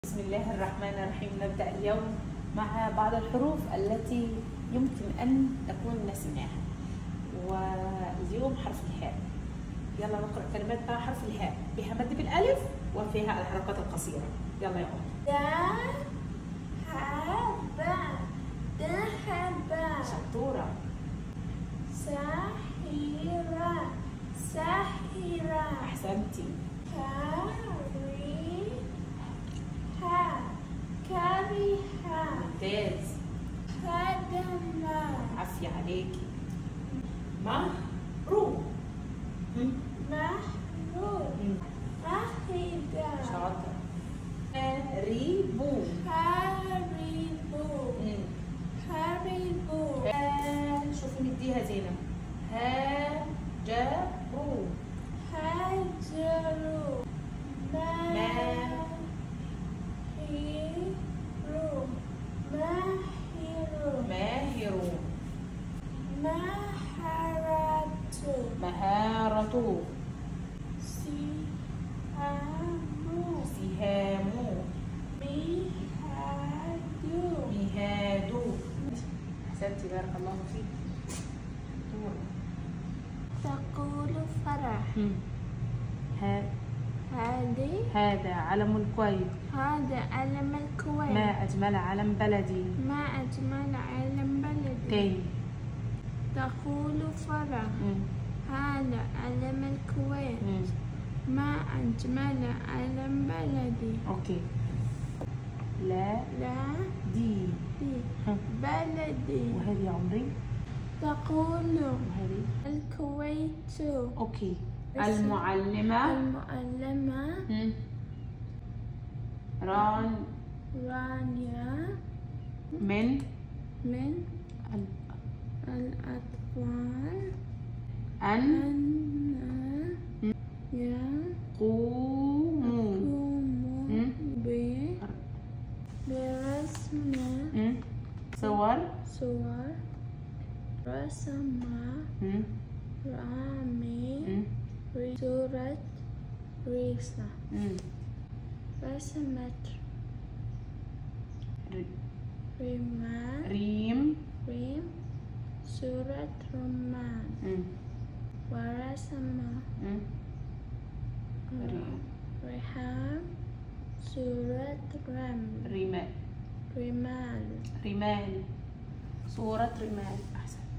بسم الله الرحمن الرحيم. نبدأ اليوم مع بعض الحروف التي يمكن أن نكون نسيناها، واليوم حرف الهاء. يلا نقرأ كلمات مع حرف الهاء بها مد بالألف وفيها الحركات القصيرة. يلا يا أم. ذهب شطورة. ساحرة أحسنتي. كريهة ممتاز. خدمة عافية عليكي. محروم. محروم أخيدة شاطرة. هريبو. حريبو شوفي نديها زينب. هاجروا. هاجروا ماهر. مهارة. سهام. مهاد. أحسنتي بارك الله فيك. تقول فرح. هذا علم الكويت. هذا علم الكويت. ما أجمل علم بلدي. ما أجمل علم بلدي. تاني. تقول فرح. هذا علم الكويت. ما أجمل علم بلدي. أوكي. لا دي بلدي. وهذه يا عمري. تقول وهذه. الكويت. أوكي. المعلمة. رانيا من الأطفال أن يقوموا برسم صور. رسم رامي صورة ريسة. رسمت ريم صورة رمان. ورسم ريحان صورة رمال. رمال. صورة رمال. أحسن.